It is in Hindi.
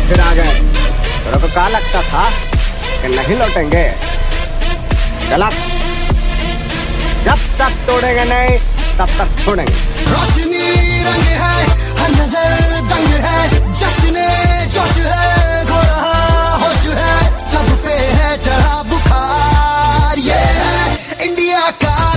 फिर आ गए। तेरे को क्या लगता था कि नहीं लौटेंगे? चला, जब तक तोड़ेंगे नहीं तब तक छोड़ेंगे। रोशनी रंग है, हर नजर दंग है, जश्न जोश है, हो रहा होश है, सब पे है चढ़ा बुखार, ये है इंडिया का